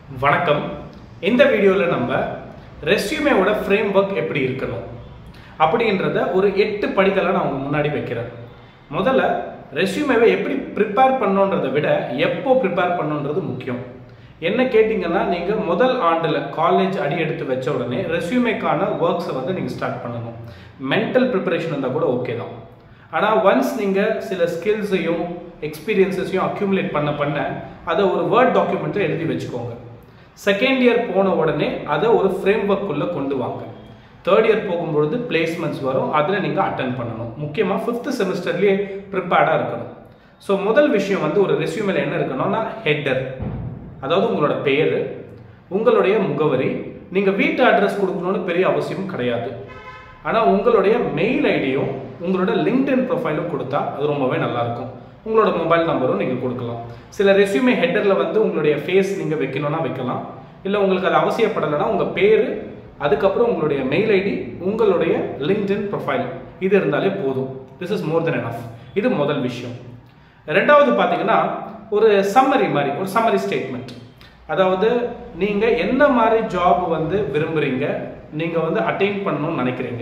வணக்கம். இந்த வீடியோவில் நம்ம ரெஸ்யூமேவோட ஃப்ரேம் ஒர்க் எப்படி இருக்கணும் அப்படின்றத ஒரு 8 படிகளை நான் உங்க முன்னாடி வைக்கிறேன். முதல்ல ரெஸ்யூமேவை எப்படி ப்ரிப்பேர் பண்ணணுன்றதை விட எப்போ ப்ரிப்பேர் பண்ணணுன்றது முக்கியம். என்ன கேட்டிங்கன்னா, நீங்கள் முதல் ஆண்டில் காலேஜ் அடி எடுத்து வச்ச உடனே ரெஸ்யூமேக்கான ஒர்க்ஸை நீங்கள் ஸ்டார்ட் பண்ணணும். மென்டல் ப்ரிப்பரேஷன் இருந்தால் கூட ஓகே தான். ஆனால் ஒன்ஸ் நீங்கள் சில ஸ்கில்ஸையும் எக்ஸ்பீரியன்ஸஸையும் அக்யூமுலேட் பண்ண அதை ஒரு வேர்ட் டாக்குமெண்ட்டில் எழுதி வச்சுக்கோங்க. செகண்ட் இயர் போன உடனே அதை ஒரு ஃப்ரேம் ஒர்க்குள்ளே கொண்டு வாங்க. தேர்ட் இயர் போகும்பொழுது பிளேஸ்மெண்ட்ஸ் வரும், அதில் நீங்கள் அட்டன் பண்ணணும். முக்கியமாக 5th செமஸ்டர்லேயே ப்ரிப்பேர்டாக இருக்கணும். ஸோ முதல் விஷயம் ஒரு ரெஸ்யூமேல என்ன இருக்கணும்னா, ஹெட்டர், அதாவது உங்களோட பெயர், உங்களுடைய முகவரி. நீங்கள் வீட்டு அட்ரஸ் கொடுக்கணும்னு பெரிய அவசியம் கிடையாது. ஆனால் உங்களுடைய மெயில் ஐடியும் உங்களோட லிங்க்டின் ப்ரொஃபைலும் கொடுத்தா அது ரொம்பவே நல்லாயிருக்கும். உங்களோட மொபைல் நம்பரும் நீங்கள் கொடுக்கலாம். சில ரெஸ்யூமே ஹெட்டரில் உங்களுடைய ஃபேஸ் நீங்கள் வைக்கணும்னா வைக்கலாம். இல்லை உங்களுக்கு அது அவசியப்படலைன்னா உங்கள் பேர், அதுக்கப்புறம் உங்களுடைய மெயில் ஐடி, உங்களுடைய லிங்க்டின் ப்ரொஃபைல் இது இருந்தாலே போதும். This is more than enough. இது முதல் விஷயம். ரெண்டாவது பார்த்தீங்கன்னா, ஒரு சம்மரி மாதிரி, ஒரு சம்மரி ஸ்டேட்மெண்ட். அதாவது நீங்கள் என்ன மாதிரி ஜாப் விரும்புகிறீங்க, நீங்கள் அட்டைன் பண்ணணும்னு நினைக்கிறீங்க,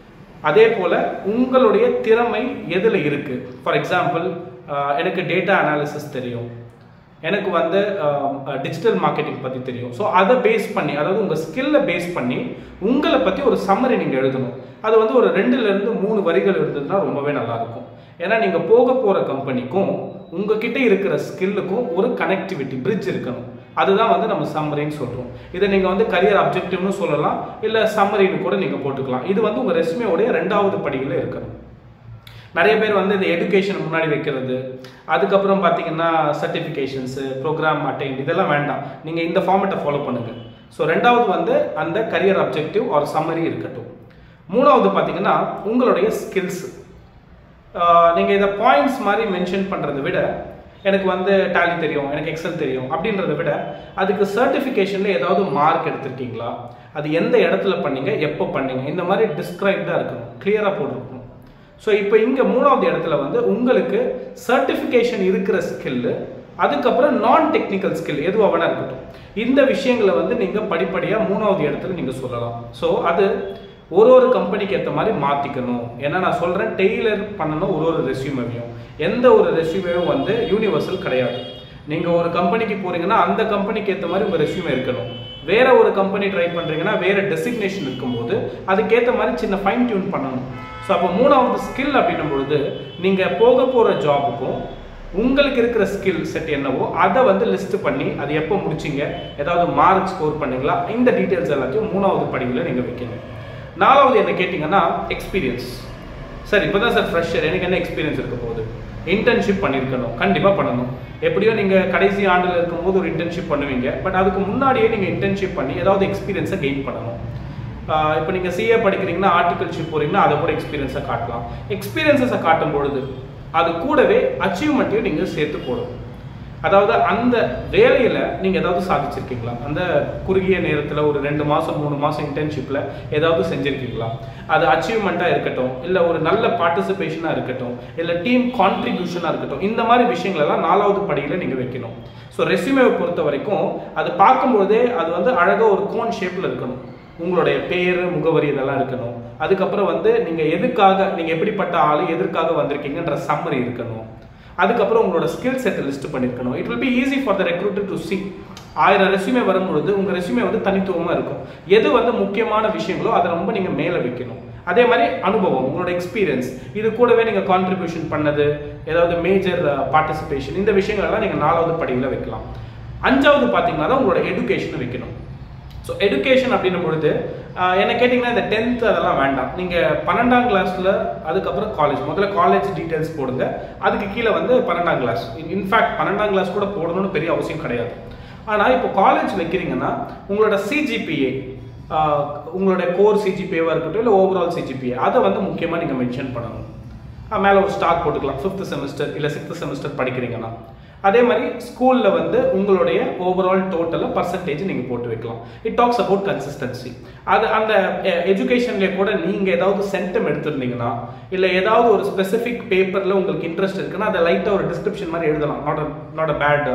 அதே போல் உங்களுடைய திறமை எதில் இருக்குது. ஃபார் எக்ஸாம்பிள், எனக்கு டேட்டா அனாலிசிஸ் தெரியும், எனக்கு டிஜிட்டல் மார்க்கெட்டிங் பற்றி தெரியும். ஸோ அதை பேஸ் பண்ணி, அதாவது உங்கள் ஸ்கில்லை பேஸ் பண்ணி உங்களை பற்றி ஒரு சம்மரி நீங்கள் எழுதணும். அது ஒரு 2லேருந்து 3 வரிகள் இருந்ததுன்னா ரொம்பவே நல்லாயிருக்கும். ஏன்னா நீங்கள் போக போகிற கம்பெனிக்கும் உங்ககிட்ட இருக்கிற ஸ்கில்லுக்கும் ஒரு கனெக்டிவிட்டி, பிரிட்ஜ் இருக்கணும். அதுதான் நம்ம சம்மரின்னு சொல்கிறோம். இதை நீங்கள் கரியர் அப்ஜெக்டிவ்னு சொல்லலாம், இல்லை சம்மரின்னு கூட நீங்கள் போட்டுக்கலாம். இது உங்கள் ரெஸ்யூமேவுடைய 2வது படியில் இருக்கணும். நிறைய பேர் இந்த எடுகேஷன் முன்னாடி வைக்கிறது, அதுக்கப்புறம் பார்த்தீங்கன்னா சர்டிஃபிகேஷன்ஸு, ப்ரோக்ராம் அட்டைன், இதெல்லாம் வேண்டாம். நீங்கள் இந்த ஃபார்மேட்டை ஃபாலோ பண்ணுங்கள். ஸோ 2வது அந்த கரியர் அப்ஜெக்டிவ் ஒரு சம்மரி இருக்கட்டும். 3வது பார்த்தீங்கன்னா உங்களுடைய ஸ்கில்ஸ். நீங்கள் இதை பாயிண்ட்ஸ் மாதிரி மென்ஷன் பண்ணுறதை விட, எனக்கு டேலி தெரியும், எனக்கு எக்ஸல் தெரியும் அப்படின்றத விட, அதுக்கு சர்டிஃபிகேஷனில் ஏதாவது மார்க் எடுத்திருக்கீங்களா, அது எந்த இடத்துல பண்ணீங்க, எப்போ பண்ணீங்க, இந்த மாதிரி டிஸ்கிரைப்டாக இருக்கணும், கிளியராக போட்டிருக்கணும். ஸோ இப்போ இங்கே 3வது இடத்துல உங்களுக்கு சர்டிஃபிகேஷன் இருக்கிற ஸ்கில்லு, அதுக்கப்புறம் நான் டெக்னிக்கல் ஸ்கில் எதுவாக வேணா இருக்கட்டும், இந்த விஷயங்களை நீங்கள் படிப்படியாக 3வது இடத்துல நீங்கள் சொல்லலாம். ஸோ அது ஒரு கம்பெனிக்கு ஏற்ற மாதிரி மாற்றிக்கணும். ஏன்னா நான் சொல்கிறேன், டெய்லர் பண்ணணும் ஒரு ரெஸ்யூமேவையும். எந்த ஒரு ரெஸ்யூமேவும் யூனிவர்சல் கிடையாது. நீங்கள் ஒரு கம்பெனிக்கு போகிறீங்கன்னா அந்த கம்பெனிக்கு ஏற்ற மாதிரி உங்கள் ரெஸ்யூமே இருக்கணும். வேற ஒரு கம்பெனி ட்ரை பண்ணுறீங்கன்னா வேறு டெசிக்னேஷன் இருக்கும்போது அதுக்கேற்ற மாதிரி சின்ன ஃபைன் டியூன் பண்ணணும். ஸோ அப்போ 3வது ஸ்கில் அப்படின்னும் பொழுது, நீங்கள் போக போகிற ஜாபுக்கும் உங்களுக்கு இருக்கிற ஸ்கில் செட் என்னவோ அதை லிஸ்ட் பண்ணி அது எப்போ முடிச்சிங்க, ஏதாவது மார்க் ஸ்கோர் பண்ணீங்களா, இந்த டீட்டெயில்ஸ் எல்லாத்தையும் 3வது படிவில் நீங்கள் வைக்கணும். 4வது என்ன கேட்டிங்கன்னா, எக்ஸ்பீரியன்ஸ். சார் இப்போ தான் சார் ஃப்ரெஷர், எனக்கு என்ன எக்ஸ்பீரியன்ஸ் இருக்க போகுது? இன்டர்ன்ஷிப் பண்ணியிருக்கணும், கண்டிப்பாக பண்ணணும். எப்படியோ நீங்கள் கடைசி ஆண்டில் இருக்கும்போது ஒரு இன்டர்ன்ஷிப் பண்ணுவீங்க. பட் அதுக்கு முன்னாடியே நீங்கள் இன்டர்ன்ஷிப் பண்ணி ஏதாவது எக்ஸ்பீரியன்ஸை கெயின் பண்ணணும். இப்போ நீங்கள் சிஏ படிக்கிறீங்கன்னா ஆர்டிகல்ஷிப் போகிறீங்கன்னா அதை கூட எக்ஸ்பீரியன்ஸை காட்டலாம். எக்ஸ்பீரியன்ஸை காட்டும் பொழுது அது கூடவே அச்சீவ்மெண்ட்டையும் நீங்கள் சேர்த்து போடணும். அதாவது அந்த வேலையில் நீங்கள் ஏதாவது சாதிச்சிருக்கீங்களா, அந்த குறுகிய நேரத்தில் ஒரு 2 மாதம் 3 மாதம் இன்டர்ன்ஷிப்பில் ஏதாவது செஞ்சுருக்கீங்களா, அது அச்சீவ்மெண்ட்டாக இருக்கட்டும், இல்லை ஒரு நல்ல பார்ட்டிசிபேஷனாக இருக்கட்டும், இல்லை டீம் கான்ட்ரிபியூஷனாக இருக்கட்டும், இந்த மாதிரி விஷயங்களெல்லாம் 4வது படியில் நீங்கள் வைக்கணும். ஸோ ரெஸ்யூமேவை பொறுத்த வரைக்கும் அது பார்க்கும்போதே அது அழகாக ஒரு கோன் ஷேப்பில் இருக்கணும். உங்களுடைய பேர், முகவரி இதெல்லாம் இருக்கணும். அதுக்கப்புறம் நீங்கள் எதுக்காக, நீங்கள் எப்படிப்பட்ட ஆள், எதற்காக வந்திருக்கீங்கன்ற சம்மரி இருக்கணும். அதுக்கப்புறம் உங்களோட ஸ்கில் செட்டை லிஸ்ட் பண்ணியிருக்கணும். It will be easy for the recruiter to see. 1000 resume வரும்பொழுது உங்கள் ரெஸ்யூமே தனித்துவமாக இருக்கும். எது முக்கியமான விஷயங்களோ அதை ரொம்ப நீங்கள் மேலே வைக்கணும். அதே மாதிரி அனுபவம், உங்களோட எக்ஸ்பீரியன்ஸ், இது கூடவே நீங்கள் கான்ட்ரிபியூஷன் பண்ணது, ஏதாவது மேஜர் பார்ட்டிசிபேஷன், இந்த விஷயங்கள்லாம் நீங்கள் 4வது படியில் வைக்கலாம். 5வது பார்த்தீங்கன்னா தான் உங்களோட எடுகேஷனை வைக்கணும். ஸோ எடுகேஷன் அப்படின்னும் பொழுது என்ன கேட்டிங்கன்னா, இந்த 10th அதெல்லாம் வேண்டாம். நீங்கள் 12ஆம் கிளாஸில், அதுக்கப்புறம் காலேஜ், முதல்ல காலேஜ் டீட்டெயில்ஸ் போடுங்க. அதுக்கு கீழே 12ஆம் கிளாஸ், இன்ஃபேக்ட் 12ஆம் கிளாஸ் கூட போடணும்னு பெரிய அவசியம் கிடையாது. ஆனால் இப்போ காலேஜ் வைக்கிறீங்கன்னா உங்களோட சிஜிபிஏ, உங்களோட கோர் சிஜிபிஏவாக இருக்கட்டும், இல்லை ஓவரால் சிஜிபிஏ, அதை முக்கியமாக நீங்கள் மென்ஷன் பண்ணணும். மேலே ஒரு ஸ்டார் போட்டுக்கலாம். 5th செமஸ்டர் இல்லை 6th செமஸ்டர் படிக்கிறீங்கன்னா அதே மாதிரி ஸ்கூல்ல வந்து உங்களுடைய ஓவரால் டோட்டல பர்சன்டேஜ் நீங்க போட்டு வைக்கலாம். It talks about consistency. அது அந்த எஜுகேஷன்ல கூட நீங்க ஏதாவது சென்டம் எடுத்திருந்தீங்கன்னா இல்ல ஏதாவது ஒரு ஸ்பெசிபிக் பேப்பர்ல உங்களுக்கு இன்ட்ரெஸ்ட் இருக்குன்னா அதை லைட்டா ஒரு டிஸ்கிரிப்ஷன் மாதிரி எழுதலாம். Not a bad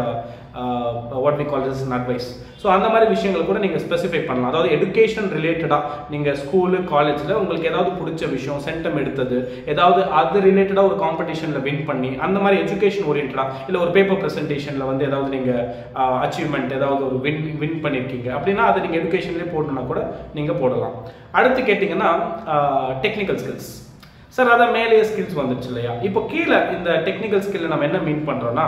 what we call this an advice. So அந்த மாதிரி விஷயங்கள் கூட நீங்கள் ஸ்பெசிஃபை பண்ணலாம். அதாவது எஜுகேஷன் ரிலேட்டடாக நீங்கள் ஸ்கூலு காலேஜில் உங்களுக்கு ஏதாவது பிடிச்ச விஷயம் சென்டம் எடுத்தது, ஏதாவது அது ரிலேட்டடாக ஒரு காம்படிஷனில் வின் பண்ணி அந்த மாதிரி எஜுகேஷன் ஓரியன்டாக இல்லை ஒரு பேப்பர் ப்ரெசன்டேஷனில் வந்து ஏதாவது நீங்கள் அச்சீவ்மெண்ட் ஏதாவது ஒரு வின் பண்ணியிருக்கீங்க அப்படின்னா அதை நீங்கள் எஜுகேஷன்லேயே போடணுன்னா கூட நீங்கள் போடலாம். அடுத்து கேட்டிங்கன்னா டெக்னிக்கல் ஸ்கில்ஸ். சார் அதான் மேலேயே ஸ்கில்ஸ் வந்துச்சு இல்லையா? இப்போ கீழே இந்த டெக்னிக்கல் ஸ்கில்லை நம்ம என்ன மீன் பண்ணுறோன்னா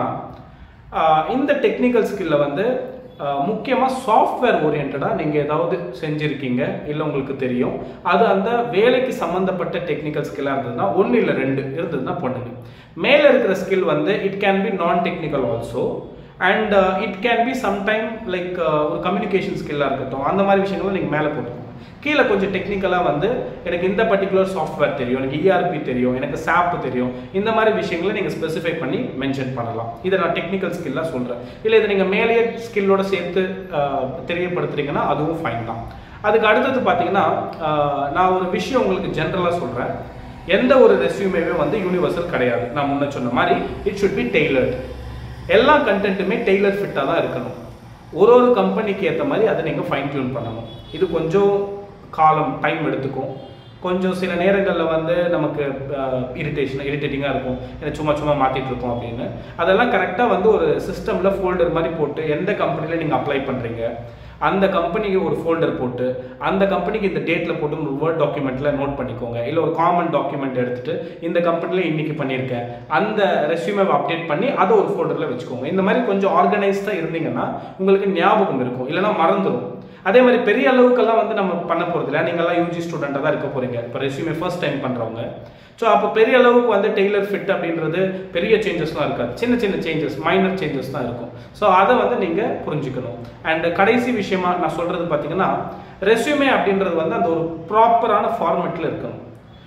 இந்த டெக்னிக்கல் ஸ்கில்ல வந்து முக்கியமாக சாஃப்ட்வேர் ஓரியன்டாக நீங்கள் ஏதாவது செஞ்சுருக்கீங்க இல்லை உங்களுக்கு தெரியும், அது அந்த வேலைக்கு சம்மந்தப்பட்ட டெக்னிக்கல் ஸ்கில்லாக இருந்ததுன்னா 1 இல்லை 2 இருந்ததுன்னா பண்ணுங்க. மேலே இருக்கிற ஸ்கில் வந்து it can be non technical also and it can be sometime like ஒரு கம்யூனிகேஷன் ஸ்கில்லாக இருக்கட்டும். அந்த மாதிரி விஷயங்களும் நீங்கள் மேலே போட்டுக்கோங்க. கீழே கொஞ்சம் டெக்னிக்கலாக வந்து எனக்கு இந்த பர்டிகுலர் சாஃப்ட்வேர் தெரியும், எனக்கு இஆர்பி தெரியும், எனக்கு சாப் தெரியும், இந்த மாதிரி விஷயங்களை நீங்கள் ஸ்பெசிஃபை பண்ணி மென்ஷன் பண்ணலாம். இதை நான் டெக்னிக்கல் ஸ்கில்லாக சொல்கிறேன். இல்லை இதை நீங்கள் மேலேயே ஸ்கில்லோட சேர்த்து தெரியப்படுத்துறீங்கன்னா அதுவும் ஃபைன் தான். அதுக்கு அடுத்தது பார்த்தீங்கன்னா நான் ஒரு விஷயம் உங்களுக்கு ஜென்ரலாக சொல்கிறேன். எந்த ஒரு ரெஸ்யூமேவே வந்து யூனிவர்சல் கிடையாது. நான் முன்ன சொன்ன மாதிரி இட் ஷுட் பி டெய்லர்ட். எல்லா கண்டென்ட்டுமே டெய்லர் ஃபிட்டாக தான் இருக்கணும். ஒரு கம்பெனிக்கு ஏற்ற மாதிரி அதை நீங்கள் ஃபைன் டியூன் பண்ணணும். இது கொஞ்சம் டைம் எடுத்துக்கும். கொஞ்சம் சில நேரங்களில் வந்து நமக்கு இரிட்டேட்டிங்காக இருக்கும், ஏன்னா சும்மா மாற்றிட்டு இருக்கோம் அப்படின்னு. அதெல்லாம் கரெக்டாக வந்து ஒரு சிஸ்டமில் ஃபோல்டர் மாதிரி போட்டு எந்த கம்பெனியில் நீங்கள் அப்ளை பண்ணுறீங்க அந்த கம்பெனிக்கு ஒரு ஃபோல்டர் போட்டு அந்த கம்பெனிக்கு இந்த டேட்டில் போட்டு ஒரு வேர்ட் டாக்குமெண்ட்டில் நோட் பண்ணிக்கோங்க. இல்லை ஒரு காமன் டாக்குமெண்ட் எடுத்துகிட்டு இந்த கம்பெனியில் இன்றைக்கி பண்ணியிருக்கேன் அந்த ரெஸ்யூமேவை அப்டேட் பண்ணி அதை ஒரு ஃபோல்டரில் வச்சுக்கோங்க. இந்த மாதிரி கொஞ்சம் ஆர்கனைஸ்டாக இருந்தீங்கன்னா உங்களுக்கு ஞாபகம் இருக்கும், இல்லைனா மறந்துடும். அதே மாதிரி பெரிய அளவுக்கெல்லாம் வந்து நம்ம பண்ண போகிறது இல்லை. நீங்கள்லாம் யூஜி ஸ்டூடெண்ட்டாக தான் இருக்க போகிறீங்க, இப்போ ரெஸ்யூமே ஃபர்ஸ்ட் டைம் பண்ணுறவங்க. ஸோ அப்போ பெரிய அளவுக்கு வந்து டெய்லர் ஃபிட் அப்படின்றது பெரிய சேஞ்சஸ்லாம் இருக்காது, சின்ன சேஞ்சஸ், மைனர் சேஞ்சஸ் தான் இருக்கும். ஸோ அதை வந்து நீங்கள் புரிஞ்சுக்கணும். அண்ட் கடைசி விஷயமா நான் சொல்கிறது பார்த்தீங்கன்னா ரெஸ்யூமே அப்படின்றது வந்து அந்த ஒரு ப்ராப்பரான ஃபார்மேட்டில் இருக்கணும்.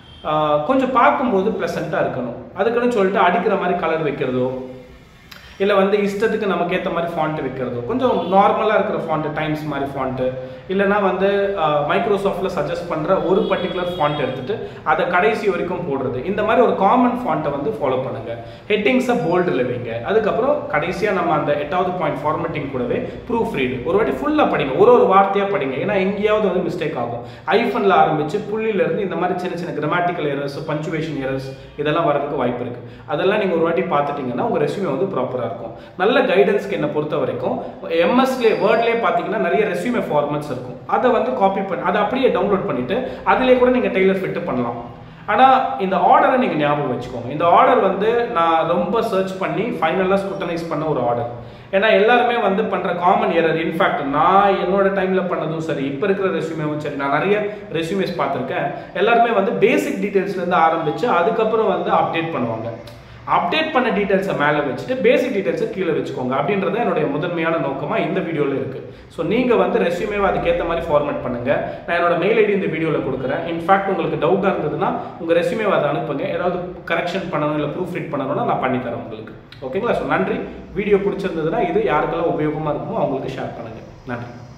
கொஞ்சம் பார்க்கும்போது ப்ளசண்ட்டாக இருக்கணும். அதுக்குன்னு சொல்லிட்டு அடிக்கிற மாதிரி கலர் வைக்கிறதோ இல்லை வந்து இஷ்டத்துக்கு நமக்கு ஏற்ற மாதிரி ஃபாண்ட்டு வைக்கிறதோ, கொஞ்சம் நார்மலாக இருக்கிற ஃபாண்ட்டு, டைம்ஸ் மாதிரி ஃபாண்ட்டு, இல்லைனா வந்து மைக்ரோசாஃப்டில் சஜஸ்ட் பண்ணுற ஒரு பர்டிகுலர் ஃபாண்ட் எடுத்துகிட்டு அதை கடைசி வரைக்கும் போடுறது, இந்த மாதிரி ஒரு காமன் ஃபாண்ட்டை வந்து ஃபாலோ பண்ணுங்கள். ஹெட்டிங்ஸை போல்டில் வைங்க. அதுக்கப்புறம் கடைசியாக நம்ம அந்த 8வது பாயிண்ட் ஃபார்மேட்டிங் கூடவே ப்ரூஃப் ரீடு ஒரு வாட்டி ஃபுல்லாக படிங்க, ஒரு வார்த்தையாக படிங்க. ஏன்னா எங்கேயாவது வந்து மிஸ்டேக் ஆகும். ஐஃபனில் ஆரம்பித்து புள்ளியிலேருந்து இந்த மாதிரி சின்ன கிராமட்டிக்கல் எரர்ஸ், பஞ்சுவேஷன் எரர்ஸ் இதெல்லாம் வரதுக்கு வாய்ப்பு இருக்குது. அதெல்லாம் நீங்கள் ஒரு வாட்டி பார்த்துட்டிங்கன்னா உங்கள் ரெஸ்யூமே வந்து ப்ராப்பராக இருக்கும். நல்ல கைடன்ஸ்க்கு என்னை பொறுத்த வரைக்கும் எம்எஸ்லே வேர்ட்லேயே பார்த்தீங்கன்னா நிறைய ரெஸ்யூமே ஃபார்மேட்ஸ் இருக்கும். அதை வந்து காப்பி பண்ணி அதை அப்படியே டவுன்லோட் பண்ணிட்டு அதிலே கூட நீங்கள் டெய்லர் ஃபிட் பண்ணலாம். ஆனால் இந்த ஆர்டரை நீங்கள் ஞாபகம் வச்சுக்கோங்க. இந்த ஆர்டர் வந்து நான் ரொம்ப சர்ச் பண்ணி ஃபைனலாக ஸ்க்ரூட்டனைஸ் பண்ண ஒரு ஆர்டர். ஏன்னா எல்லாருமே வந்து பண்ணுற காமன் எரர். இன்ஃபேக்ட் நான் என்னோட டைமில் பண்ணதும் சரி, இப்போ இருக்கிற ரெஸ்யூமேவும் சரி, நான் நிறைய ரெஸ்யூமேஸ் பார்த்துருக்கேன். எல்லாருமே வந்து பேசிக் டீட்டெயில்ஸ்லேருந்து ஆரம்பித்து அதுக்கப்புறம் வந்து அப்டேட் பண்ணுவாங்க. அப்டேட் பண்ண டீட்டெயில்ஸை மேலே வச்சுட்டு பேசிக் டீட்டெயில்ஸை கீழே வச்சுக்கோங்க. அப்படின்றது என்னுடைய முதன்மையான நோக்கமாக இந்த வீடியோவில் இருக்குது. ஸோ நீங்கள் வந்து ரெஸ்யூமேவை அதுக்கேற்ற மாதிரி ஃபார்மேட் பண்ணுங்கள். நான் என்னோட மெயில் ஐடி இந்த வீடியோவில் கொடுக்குறேன். இன்ஃபேக்ட் உங்களுக்கு டவுட்டாக இருந்ததுன்னா உங்கள் ரெஸ்யூமேவை அதை அனுப்புங்க. ஏதாவது கரெக்ஷன் பண்ணணும் இல்லை ப்ரூஃப் ரீட் பண்ணணும்னா நான் பண்ணித்தரேன் உங்களுக்கு. ஓகேங்களா? ஸோ நன்றி. வீடியோ பிடிச்சிருந்ததுன்னா இது யாருக்கெல்லாம் உபயோகமாக இருக்குமோ அவங்களுக்கு ஷேர் பண்ணுங்கள். நன்றி.